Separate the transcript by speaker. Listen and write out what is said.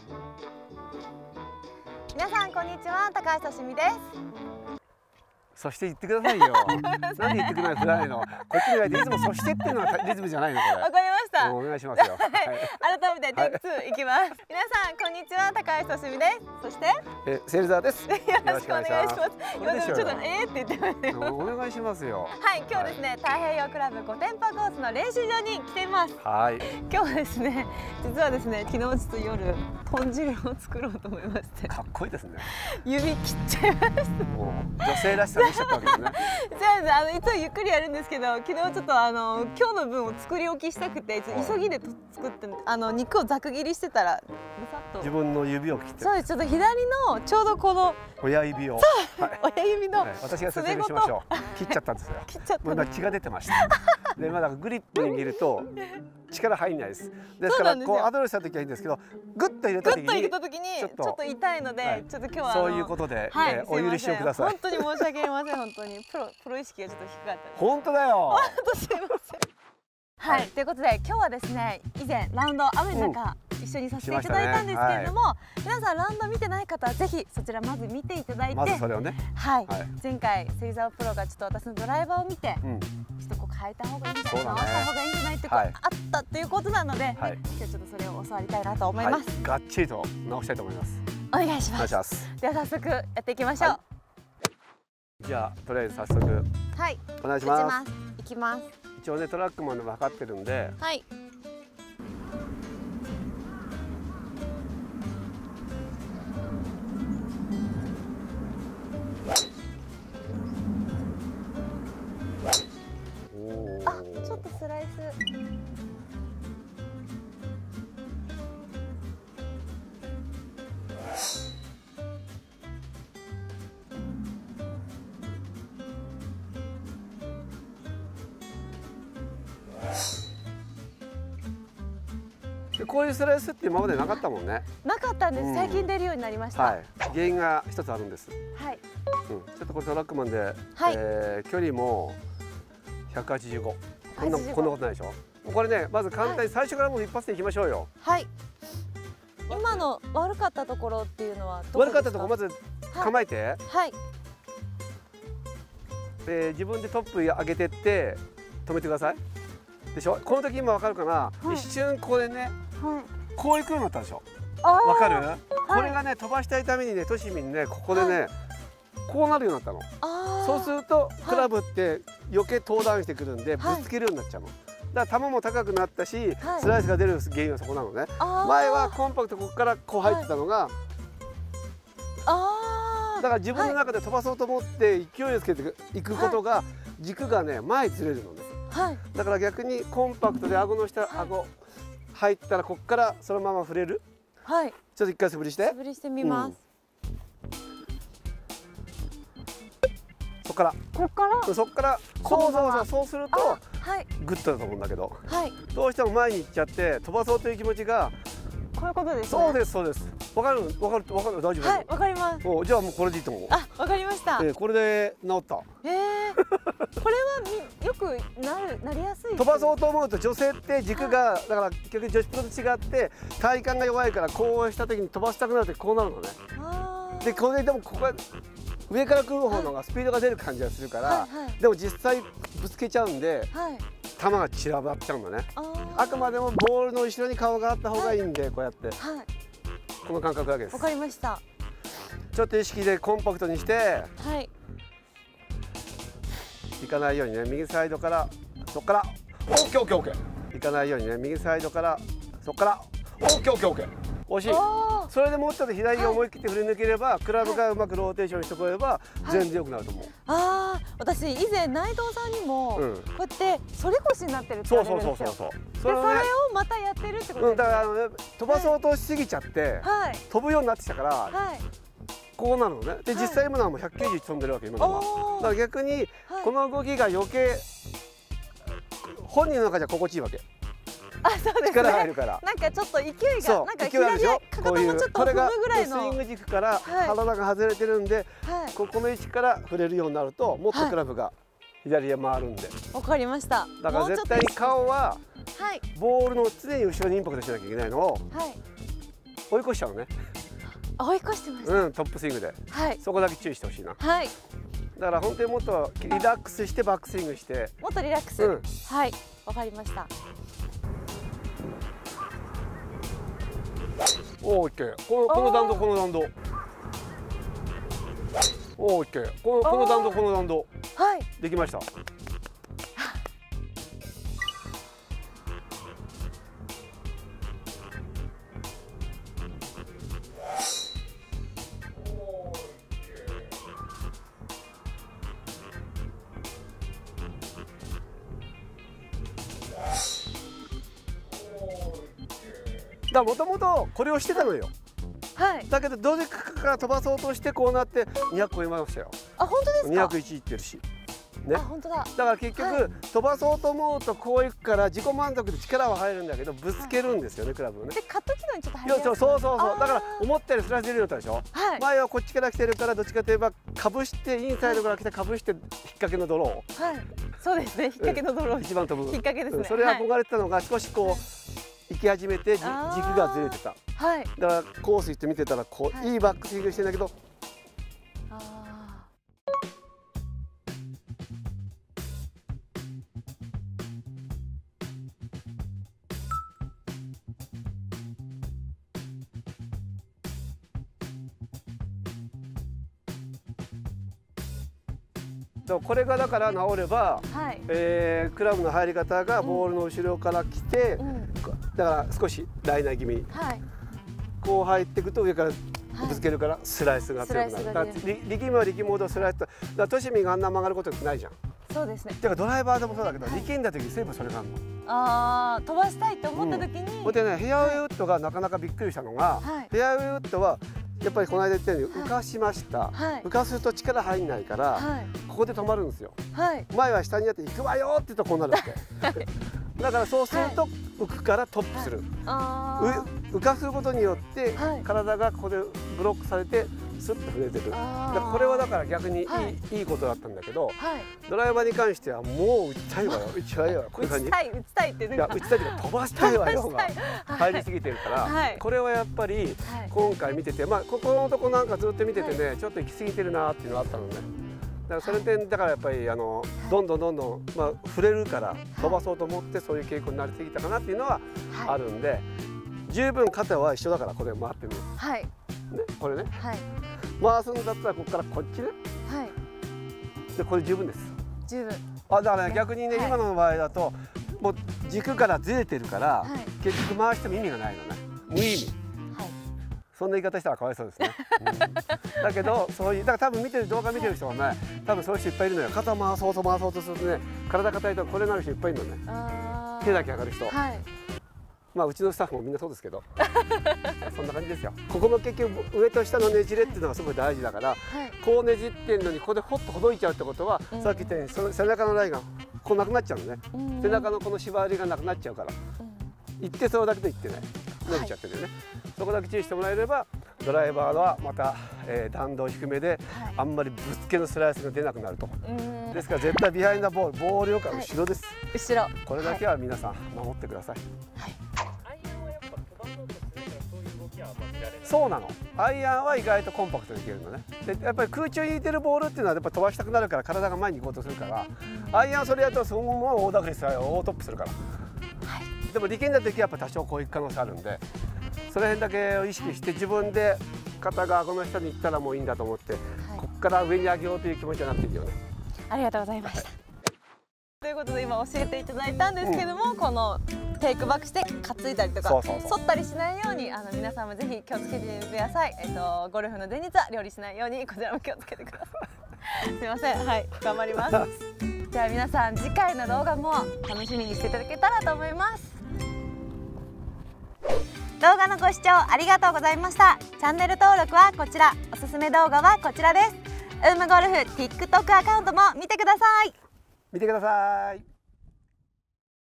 Speaker 1: 皆さんこんにちは、高橋俊美です。
Speaker 2: そして言ってくださいよ。なんで言ってくれない振らないの。こっちに書いていつもそしてっていうのはリズムじゃないのこれ。
Speaker 1: わかりました。
Speaker 2: お願いしますよ。
Speaker 1: 改めてテイク2いきます。皆さんこんにちは、高橋俊美です。そして
Speaker 2: 芹沢です。よ
Speaker 1: ろしくお願いします。今でもちょっとって言ってましたよ。
Speaker 2: お願いしますよ。
Speaker 1: はい、今日ですね、太平洋クラブ5店舗コースの練習場に来ています。
Speaker 2: はい。
Speaker 1: 今日はですね、実はですね、昨日ちょっと夜豚汁を作ろうと思いまして。
Speaker 2: かっこいいですね。
Speaker 1: 指切っちゃいました。
Speaker 2: 女性らしさ見せちゃったわけですね。
Speaker 1: じゃあいつもゆっくりやるんですけど、昨日ちょっと今日の分を作り置きしたくて急ぎで作って肉をざく切りしてたらぐさっと
Speaker 2: 自分の指を切って。
Speaker 1: そうです。ちょっと左のちょうどこの
Speaker 2: 親指を。
Speaker 1: 親指の
Speaker 2: 私が説明しましょう。切っちゃったんですよ。
Speaker 1: 切っちゃった。
Speaker 2: まだ血が出てました。でまだグリップ握ると力入んないです。ですからこうアドレスした時はいいんですけど、グッと入れた時に
Speaker 1: ちょっと痛いので、ちょっと今日は
Speaker 2: そういうことでお許しをください。
Speaker 1: 本当に申し訳ありません。本当にプロ意識がちょっと低かったです。
Speaker 2: 本当だよ。
Speaker 1: 本当すいません。はい、ということで今日はですね、以前ラウンド雨の中一緒にさせていただいたんですけれども、皆さんラウンド見てない方はぜひそちらまず見ていただいて、
Speaker 2: まずそれをね、
Speaker 1: はい前回芹沢プロがちょっと私のドライバーを見て、ちょっとこう変えた方がいいんじゃない、直した方がいいんじゃないってあったっていうことなので、今日ちょっとそれを教わりたいなと思います。
Speaker 2: がっちりと直したいと思います。
Speaker 1: お願いします。では早速やっていきましょう。
Speaker 2: じゃあとりあえず早速
Speaker 1: はい
Speaker 2: お願いします。
Speaker 1: いきます。
Speaker 2: 一応ねトラックマンでも測ってるんで、
Speaker 1: はい。あ、ちょっとスライス。
Speaker 2: こういうスライスって今までなかったもんね。
Speaker 1: なかったんです。最近出るようになりました。
Speaker 2: 原因が一つあるんです。
Speaker 1: はい。
Speaker 2: ちょっとこれトラックマンで、距離も185。こんなことないでしょ。これね、まず簡単に最初からもう一発でいきましょうよ。
Speaker 1: はい。今の悪かったところっていうのはどこですか？悪かったところ
Speaker 2: まず構えて。
Speaker 1: はい。
Speaker 2: 自分でトップ上げてって止めてください。でしょ。この時今わかるかな。一瞬ここでね。こういう風になったでしょ。わかる？これがね飛ばしたいためにね、としみにねここでねこうなるようになったの。そうするとクラブって余計登壇してくるんでぶつけるようになっちゃうの。だから球も高くなったし、スライスが出る原因はそこなのね。前はコンパクトここからこう入ってたのが、だから自分の中で飛ばそうと思って勢いをつけていくことが軸がね前にずれるのね。だから逆にコンパクトで顎の下、顎入ったらここからそのまま触れる。はい。ちょっと一回素振りして。
Speaker 1: 素振りしてみます。
Speaker 2: そこから。ここから。そこから。そうすると。グッとだと思うんだけど。どうしても前に行っちゃって飛ばそうという気持ちが。
Speaker 1: こういうことですね。
Speaker 2: そうですそうです。わかる大丈夫。
Speaker 1: はい、わかります。
Speaker 2: じゃあもうこれでいいと思う。
Speaker 1: あ、わかりました。
Speaker 2: これで治った。
Speaker 1: これはよくなりやすい。
Speaker 2: 飛ばそうと思うと女性って軸がだから結局女子プロと違って体幹が弱いからこうした時に飛ばしたくなるとこうなるのね。でこれでもここは上から来る方のがスピードが出る感じがするから、でも実際ぶつけちゃうんで球が散らばっちゃうんだね。あくまでもボールの後ろに顔があった方がいいんでこうやって。この感覚だけです。
Speaker 1: わかりました。
Speaker 2: ちょっと意識でコンパクトにして、いかないようにね、右サイドからそこから、オッケーオッケーオッケー。いかないようにね、右サイドからそこから、オッケーオッケーオッケー。惜しい。それでもうちょっと左に思い切って振り抜ければ、クラブがうまくローテーションしてこれば全然良くなると思う。
Speaker 1: 私以前内藤さんにもこうやって反り腰になってるって言われるんですよ。それをまたやってるってことですか？
Speaker 2: だから飛ばそうとしすぎちゃって飛ぶようになってきたから。こうなるのね。で実際今のはもう191飛んでるわけ今のは。だから逆にこの動きが余計本人の中じゃ心地いいわけ。
Speaker 1: そうですね。
Speaker 2: 力入るから。
Speaker 1: なんかちょっと勢いがなんか左でかかともちょっと踏むぐらいの。
Speaker 2: スイング軸から体が外れてるんで、ここの位置から触れるようになるともっとクラブが左へ回るんで。
Speaker 1: わかりました。
Speaker 2: だから絶対に顔はボールの常に後ろにインパクトしなきゃいけないのを。 追い越しちゃうのね。
Speaker 1: 追い越してました。
Speaker 2: うん、トップスイングで。はい。そこだけ注意してほしいな。はい。だから本当にもっとリラックスしてバックスイングして。
Speaker 1: もっとリラックス。はい。わかりました。
Speaker 2: おお、オッケー。この弾道、この弾道。おお、オッケー。この弾道、この弾道。はい。できました。もともとこれをしてたのよ。はい。だけどどうせから飛ばそうとしてこうなって200超えましたよ。
Speaker 1: あ、本当ですか。
Speaker 2: 201いってるし。ね。
Speaker 1: あ、本当だ。
Speaker 2: だから結局、飛ばそうと思うとこういくから自己満足で力は入るんだけどぶつけるんですよね、クラブをね。
Speaker 1: でカット軌道にちょっと入りやすい。
Speaker 2: そう。だから思ったよりスライス出るようになったでしょ。はい。前はこっちから来てるからどっちかといえばかぶしてインサイドから来てかぶして引っ掛けのドロー。はい。そうですね。引っ掛けのドロー。一番飛ぶ。引っ掛けですね。それ憧れてたのが少しこう。行き始めて軸がずれてた、はい、だからコース行って見てたらこう、いいバックスイングしてんだけど、これがだから治れば、はい、クラブの入り方がボールの後ろから来て、だから少しライナー気味に、はい、こう入っていくと上からぶつけるからスライスが強くなる。だから力みは力むほどスライスと、だからトシミがあんな曲がることってないじゃん。そうですね。だからドライバーでもそうだけど、力んだ時に全部それがあるの。ああ、飛ばしたいと思った時に。でね、フェアウェイウッドがなかなかびっくりしたのが、フェアウェイウッドはやっぱりこの間言ったように浮かしました、浮かすと力入んないから、ここで止まるんですよ。前は下にやって行くわよって言うとこうなるわけ。だからそうすると浮くからトップする、浮かすことによって体がここでブロックされてスッと触れてる。これはだから逆にいいことだったんだけど、ドライバーに関してはもう打ちたいわよ、打ちたいわよ、こういう感じ。打ちたいってね。打ちたいけど飛ばしたいわよが入りすぎてるから、これはやっぱり今回見てて、まあここのとこなんかずっと見ててね、ちょっと行き過ぎてるなっていうのがあったのね。だからそれでだからやっぱりどんどんまあ触れるから飛ばそうと思ってそういう傾向になりすぎたかなっていうのはあるんで、十分肩は一緒だからこれ回ってみる。はい。ね、これね。はい。回すんだったらここからこっちね。はい。でこれ十分です。十分。だからね、逆にね、今の場合だともう軸からずれてるから、結局回しても意味がないのね。無意味。そんな言い方したらかわいそうですね。だけどそういうだから多分見てる動画見てる人はね、多分そういう人いっぱいいるのよ。肩回そうとするとね、体硬いとこれなる人いっぱいいるのね。手だけ上がる人。まあうちのスタッフもみんなそうですけど、そんな感じですよ。ここの結局上と下のねじれっていうのがすごい大事だから、こうねじってんのにここでほっとほどいちゃうってことは、さっき言ったようにその背中のラインがこうなくなっちゃうのね。背中のこの縛りがなくなっちゃうから、行ってそうだけど行ってない。伸びちゃってるよね。そこだけ注意してもらえれば、ドライバーはまた、弾道低めで、あんまりぶつけのスライスが出なくなると。ですから絶対ビハインドボールよりか後ろです。後ろ。これだけは皆さん守ってください。はい。アイアンはやっぱ飛ばそうとするからそういう動きは見られない。そうなの。アイアンは意外とコンパクトにいけるのね。でやっぱり空中に浮いてるボールっていうのはやっぱ飛ばしたくなるから体が前に行こうとするから、アイアンそれやるとそのまま大ダフリス大トップするから。はい。でも力んだ時はやっぱ多少こういう可能性あるんで、その辺だけを意識して自分で肩が顎の下に行ったらもういいんだと思って、ここから上に上げようという気持ちじゃなくていいよね。ありがとうございました。ということで今教えていただいたんですけども、このテイクバックして担いだりとか反ったりしないように皆さんもぜひ気をつけてください。ゴルフの前日は料理しないようにこちらも気をつけてください。すみません、はい、頑張ります。じゃあ皆さん次回の動画も楽しみにしていただけたらと思います。動画のご視聴ありがとうございました。チャンネル登録はこちら、おすすめ動画はこちらです。ウームゴルフ TikTok アカウントも見てください。見てください。